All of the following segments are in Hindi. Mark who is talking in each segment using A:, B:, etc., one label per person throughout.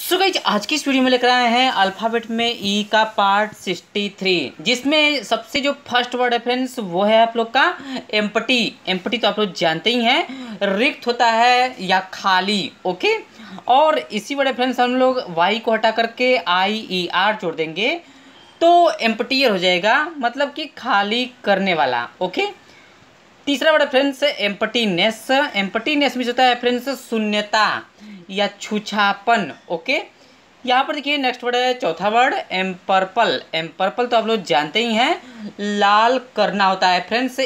A: सो गाइस आज की इस वीडियो में लेकर आए हैं अल्फ़ाबेट में ई का पार्ट 63, जिसमें सबसे जो फर्स्ट वर्ड है फ्रेंड्स वो है आप लोग का एम्प्टी। एम्प्टी तो आप लोग जानते ही हैं, रिक्त होता है या खाली। ओके, और इसी वर्ड है फ्रेंड्स हम लोग वाई को हटा करके आई ई आर जोड़ देंगे तो एम्प्टियर हो जाएगा, मतलब कि खाली करने वाला। ओके, तीसरा वर्ड है फ्रेंड्स एम्प्टीनेस। एम्प्टीनेस मीन्स होता है फ्रेंड्स शून्यता या छुछापन। ओके, यहाँ पर देखिए नेक्स्ट वर्ड है चौथा वर्ड एम्पर्पल। एम्पर्पल तो आप लोग जानते ही हैं, लाल करना होता है फ्रेंड्स,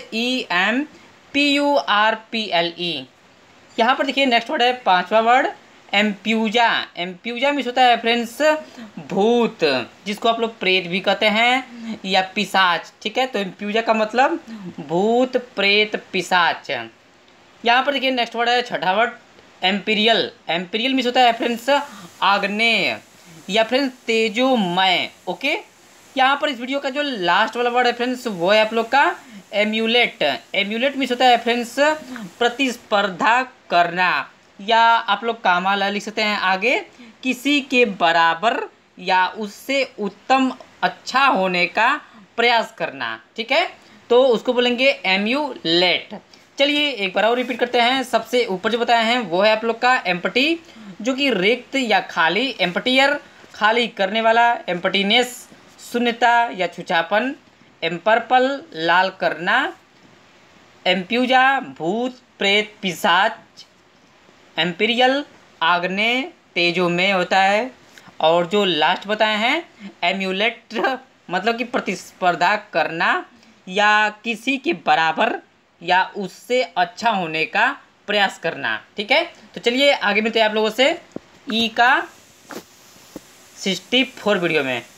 A: EMPURPLE। यहाँ पर देखिए नेक्स्ट वर्ड है पांचवा वर्ड एम्प्यूजा। एम्प्यूजा मीन्स होता है फ्रेंड्स भूत, जिसको आप लोग प्रेत भी कहते हैं या पिशाच। ठीक है, तो एम्प्यूजा का मतलब भूत प्रेत पिशाच। यहाँ पर देखिए नेक्स्ट वर्ड है छठा वर्ड एम्पीरियल। एम्पीरियल मीन्स होता है फ्रेंड्स आग्नेय या फ्रेंड्स तेजोमय। ओके, यहाँ पर इस वीडियो का जो लास्ट वाला वर्ड है फ्रेंड्स वो है आप लोग का एम्यूलेट। एम्यूलेट मीन्स होता है फ्रेंड्स प्रतिस्पर्धा करना, या आप लोग कामाला लिख सकते हैं आगे, किसी के बराबर या उससे उत्तम अच्छा होने का प्रयास करना। ठीक है, तो उसको बोलेंगे एम्यूलेट। चलिए एक बार और रिपीट करते हैं। सबसे ऊपर जो बताए हैं वो है आप लोग का एम्प्टी, जो कि रिक्त या खाली, एम्प्टियर खाली करने वाला, एम्प्टीनेस शून्यता या छुछापन, एम्पर्पल लाल करना, एम्प्यूजा भूत प्रेत पिशाच, एम्पीरियल आग्नेय तेजोमय होता है, और जो लास्ट बताए हैं एम्यूलेट मतलब कि प्रतिस्पर्धा करना या किसी के बराबर या उससे अच्छा होने का प्रयास करना। ठीक है, तो चलिए आगे मिलते हैं आप लोगों से ई का 64 वीडियो में।